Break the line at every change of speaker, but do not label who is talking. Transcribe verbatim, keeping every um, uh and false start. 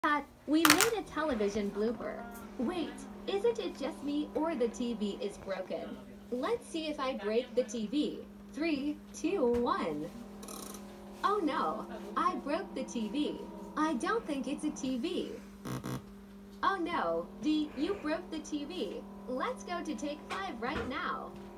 Pat, we made a television blooper. Wait, isn't it just me or the T V is broken? Let's see if I break the T V. Three, two, one. Oh no, I broke the T V. I don't think it's a T V. Oh no, D, you broke the T V. Let's go to take five right now.